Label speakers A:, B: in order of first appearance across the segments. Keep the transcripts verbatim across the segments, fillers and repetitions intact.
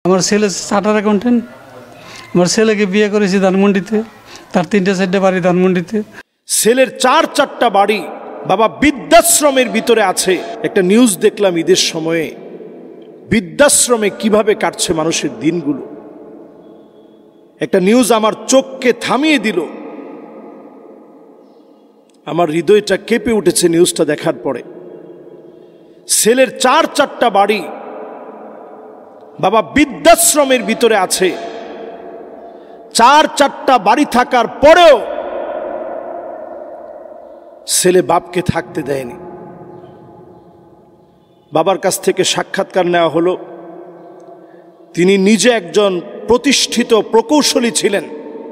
A: আমার ছেলে charter accountant, আমার ছেলেকে বিয়ে করেছি ধানমন্ডিতে, তার তিনটে চারটে বাড়ি ধানমন্ডিতে।
B: ছেলের চার চারটা বাড়ি, বাবা বৃদ্ধাশ্রমের ভিতরে আছে। একটা নিউজ দেখলাম ঈদের সময়ে, বৃদ্ধাশ্রমে কিভাবে কাটছে মানুষের দিনগুলো। একটা নিউজ আমার চোখকে থামিয়ে দিল, আমার হৃদয়টা কেঁপে উঠেছে নিউজটা দেখার পরে। ছেলের চার চারটা বাড়ি, বাবা বৃদ্ধাশ্রমের ভিতরে আছে। চার চারটা বাড়ি থাকার পরেও ছেলে বাপকে থাকতে দেয়নি। বাবার কাছ থেকে সাক্ষাৎকার নেওয়া হলো। তিনি নিজে একজন প্রতিষ্ঠিত প্রকৌশলী ছিলেন।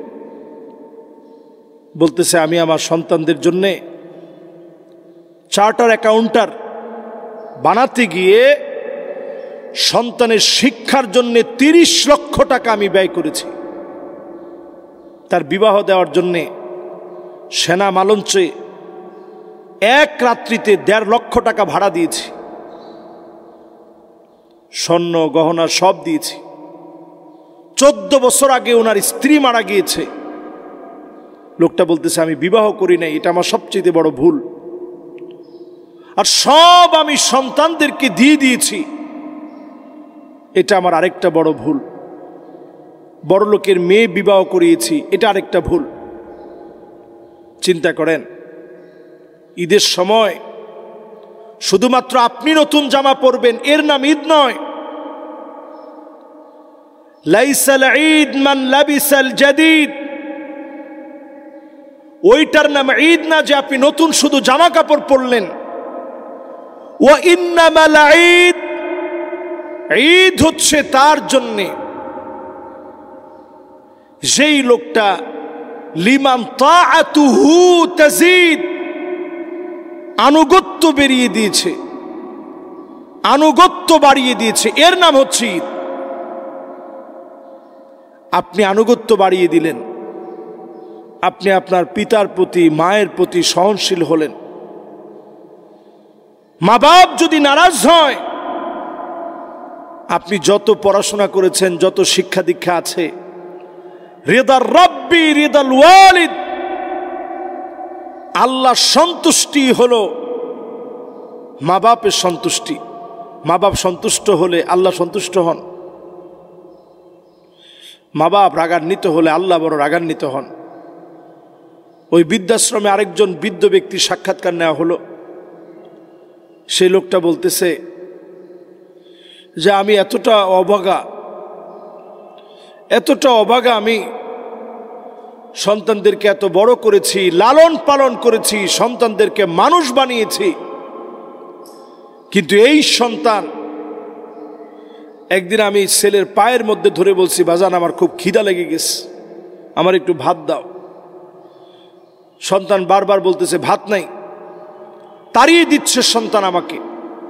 B: বলতেছে, আমি আমার সন্তানদের জন্যে চার্টার অ্যাকাউন্টার বানাতে গিয়ে সন্তানের শিক্ষার জন্য তিরিশ লক্ষ টাকা আমি ব্যয় করেছি। তার বিবাহ দেওয়ার জন্যে সেনা মালঞ্চে এক রাত্রিতে দেড় লক্ষ টাকা ভাড়া দিয়েছি, স্বর্ণ গহনা সব দিয়েছি। চোদ্দ বছর আগে ওনার স্ত্রী মারা গিয়েছে। লোকটা বলতেছে, আমি বিবাহ করি নাই, এটা আমার সবচেয়ে বড় ভুল। আর সব আমি সন্তানদেরকে দিয়ে দিয়েছি, এটা আমার আরেকটা বড় ভুল। বড় লোকের মেয়ে বিবাহ করিয়েছি, এটা আরেকটা ভুল। চিন্তা করেন, ঈদের সময় শুধুমাত্র আপনি নতুন জামা পরবেন, এর নাম ঈদ নয়। লাইসাল ঈদ মান লাবিসাল জাদীদ, ওইটার নাম ঈদ না যে আপনি নতুন শুধু জামা কাপড় পরলেন। ওয়া ইন্নামাল ঈদ, ঈদ হচ্ছে তার জন্যে যেই লোকটা লিমান তাআতুহু তাজিদ, আনুগত্য বেরিয়ে দিয়েছে, আনুগত্য বাড়িয়ে দিয়েছে, এর নাম হচ্ছে ঈদ। আপনি আনুগত্য বাড়িয়ে দিলেন, আপনি আপনার পিতার প্রতি মায়ের প্রতি সহনশীল হলেন। মা বাপ যদি নারাজ হয়, আপনি যত পড়াশোনা করেছেন, যত শিক্ষা দীক্ষা আছে, রিদার রব্বি রিদাল ওয়ালিদ, আল্লাহ সন্তুষ্টি হলো মা বাপের সন্তুষ্টি। মা বাপ সন্তুষ্ট হলে আল্লাহ সন্তুষ্ট হন। মা বাপ রাগান্বিত হলে আল্লাহ বড় রাগান্বিত হন। ওই বৃদ্ধাশ্রমে আরেকজন বৃদ্ধ ব্যক্তির সাক্ষাৎকার নেওয়া হলো। সেই লোকটা বলতেছে যে আমি এতটা অভাগা, এতটা অভাগা, আমি সন্তানদেরকে এত বড় করেছি, লালন পালন করেছি, সন্তানদেরকে মানুষ বানিয়েছি, কিন্তু এই সন্তান, একদিন আমি ছেলের পায়ের মধ্যে ধরে বলছি, বাজান আমার খুব খিদা লেগে গেছে, আমার একটু ভাত দাও। সন্তান বারবার বলতেছে ভাত নাই, তাড়িয়ে দিচ্ছে সন্তান আমাকে।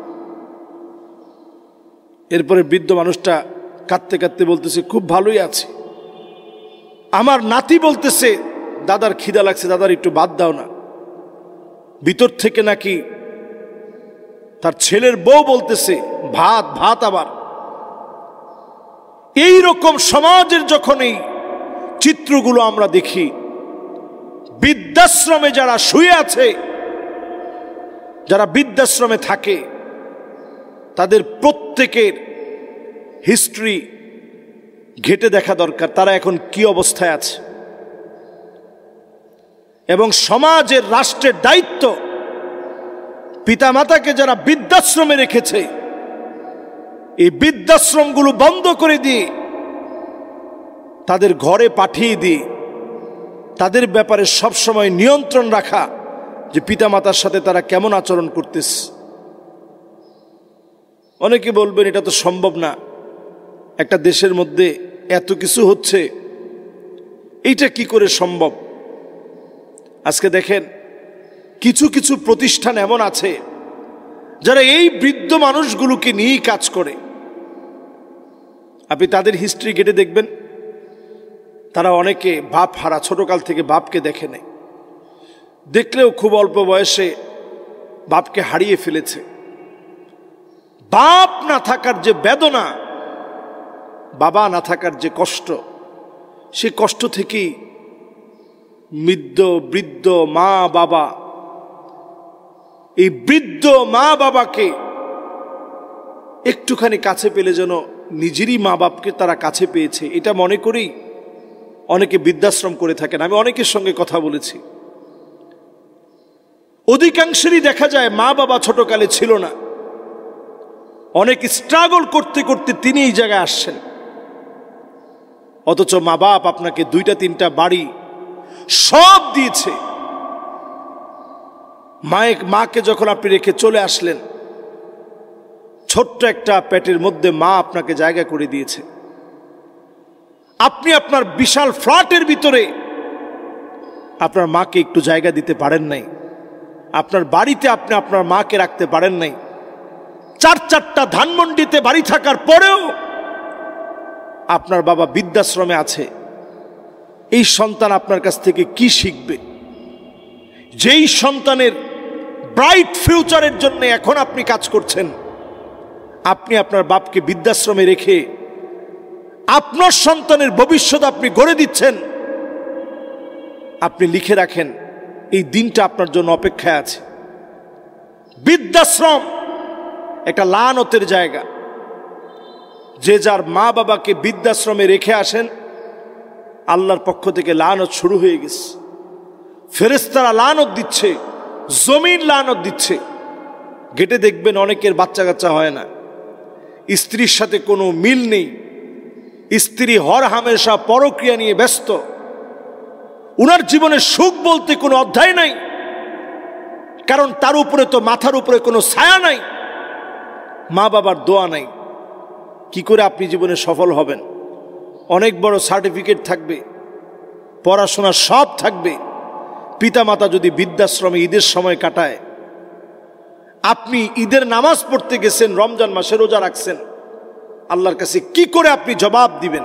B: এরপরে বৃদ্ধ মানুষটা কাঁদতে কাঁদতে বলতেছে, খুব ভালোই আছে। আমার নাতি বলতেছে, দাদার খিদা লাগছে, দাদার একটু ভাত দাও না। ভিতর থেকে নাকি তার ছেলের বউ বলতেছে ভাত ভাত। আবার এই রকম সমাজের যখন এই চিত্রগুলো আমরা দেখি, বৃদ্ধাশ্রমে যারা শুয়ে আছে, যারা বৃদ্ধাশ্রমে থাকে, তাদের প্রত্যেকের হিস্ট্রি ঘেটে দেখা দরকার, তারা এখন কি অবস্থায় আছে। এবং সমাজের, রাষ্ট্রের দায়িত্ব, পিতামাতাকে যারা বৃদ্ধাশ্রমে রেখেছে, এই বৃদ্ধাশ্রমগুলো বন্ধ করে দিয়ে তাদের ঘরে পাঠিয়ে দিয়ে তাদের ব্যাপারে সবসময় নিয়ন্ত্রণ রাখা, যে পিতামাতার সাথে তারা কেমন আচরণ করতেছে। অনেকে বলবেন এটা তো সম্ভব না, একটা দেশের মধ্যে এত কিছু হচ্ছে, এইটা কি করে সম্ভব? আজকে দেখেন, কিছু কিছু প্রতিষ্ঠান এমন আছে যারা এই বৃদ্ধ মানুষগুলোকে নিয়েই কাজ করে। আপনি তাদের হিস্ট্রি ঘেটে দেখবেন, তারা অনেকে বাপ হারা, ছোটকাল থেকে বাপকে দেখে নেয়, দেখলেও খুব অল্প বয়সে বাপকে হারিয়ে ফেলেছে। বাপ না থাকার যে বেদনা, বাবা না থাকার যে কষ্ট, সে কষ্ট থেকেই মৃদ্ধ বৃদ্ধ মা বাবা, এই বৃদ্ধ মা বাবাকে একটুখানি কাছে পেলে যেন নিজেরই মা বাপকে তারা কাছে পেয়েছে, এটা মনে করেই অনেকে বৃদ্ধাশ্রম করে থাকেন। আমি অনেকের সঙ্গে কথা বলেছি, অধিকাংশেরই দেখা যায় মা বাবা ছোটকালে ছিল না, অনেক স্ট্রাগল করতে করতে তিনি এই জায়গায় আসছেন। অথচ মা বাপ আপনাকে দুইটা তিনটা বাড়ি সব দিয়েছে। মায়ে মাকে যখন আপনি রেখে চলে আসলেন, ছোট্ট একটা পেটের মধ্যে মা আপনাকে জায়গা করে দিয়েছে। আপনি আপনার বিশাল ফ্ল্যাটের ভিতরে আপনার মাকে একটু জায়গা দিতে পারেন নাই, আপনার বাড়িতে আপনি আপনার মাকে রাখতে পারেন নাই। চার চারটা ধানমন্ডিতে বাড়ি থাকার পরেও আপনার বাবা বৃদ্ধাশ্রমে আছে। এই সন্তান আপনার কাছ থেকে কি শিখবে? যেই সন্তানের ব্রাইট ফিউচারের জন্য এখন আপনি কাজ করছেন, আপনি আপনার বাপকে বৃদ্ধাশ্রমে রেখে আপনার সন্তানের ভবিষ্যৎ আপনি গড়ে দিচ্ছেন। আপনি লিখে রাখেন, এই দিনটা আপনার জন্য অপেক্ষায় আছে। বৃদ্ধাশ্রম একটা লানতের জায়গা। যে যার মা বাবাকে বৃদ্ধাশ্রমে রেখে আসেন, আল্লাহর পক্ষ থেকে লানত শুরু হয়ে গেছে। ফেরেশতারা লানত দিচ্ছে, জমিন লানত দিচ্ছে। গেটে দেখবেন অনেকের বাচ্চা কাচ্চা হয় না, স্ত্রীর সাথে কোনো মিল নেই, স্ত্রী হর হামেশা পরক্রিয়া নিয়ে ব্যস্ত, উনার জীবনে সুখ বলতে কোনো অধ্যায় নাই, কারণ তার উপরে তো মাথার উপরে কোনো ছায়া নাই, মা বাবার দোয়া নাই। কি করে আপনি জীবনে সফল হবেন? অনেক বড় সার্টিফিকেট থাকবে, পড়াশোনা সব থাকবে, পিতামাতা যদি বৃদ্ধাশ্রমে ঈদের সময় কাটায়, আপনি ঈদের নামাজ পড়তে গেছেন, রমজান মাসে রোজা রাখছেন, আল্লাহর কাছে কি করে আপনি জবাব দিবেন?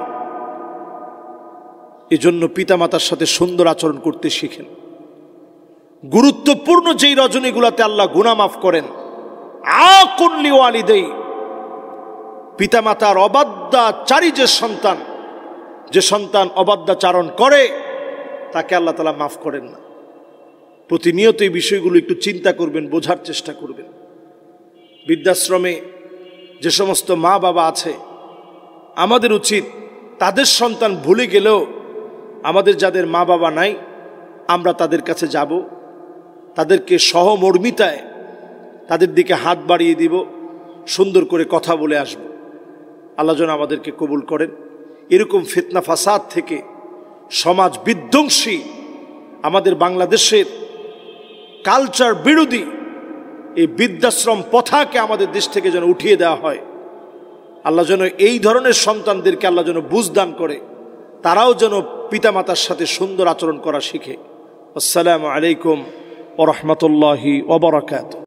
B: এজন্য পিতামাতার সাথে সুন্দর আচরণ করতে শিখেন। গুরুত্বপূর্ণ যেই রজনীগুলাতে আল্লাহ গুনাহ মাফ করেন, আকুন লিওয়ালিদাই, পিতামাতার অবাধ্যাচারী যে সন্তান, যে সন্তান অবাধ্যাচারণ করে, তাকে আল্লাহ তাআলা মাফ করেন না। প্রতিনিয়ত এই বিষয়গুলো একটু চিন্তা করবেন, বোঝার চেষ্টা করবেন। বৃদ্ধাশ্রমে যে সমস্ত মা বাবা আছে, আমাদের উচিত তাদের সন্তান ভুলে গেলেও আমাদের যাদের মা বাবা নাই, আমরা তাদের কাছে যাব, তাদেরকে সহমর্মিতায় তাদের দিকে হাত বাড়িয়ে দিব, সুন্দর করে কথা বলে আসব। আল্লাহ যেন আমাদেরকে কবুল করেন। এরকম ফিতনা ফাসাদ থেকে, সমাজ বিধ্বংসী, আমাদের বাংলাদেশের কালচার বিরোধী এই বৃদ্ধাশ্রম প্রথাকে আমাদের দেশ থেকে যেন উঠিয়ে দেওয়া হয়। আল্লাহ যেন এই ধরনের সন্তানদেরকে আল্লাহ যেন বুঝ দান করে, তারাও যেন পিতামাতার সাথে সুন্দর আচরণ করা শিখে। আসসালামু আলাইকুম ওয়া রাহমাতুল্লাহি ওয়া বারাকাতুহু।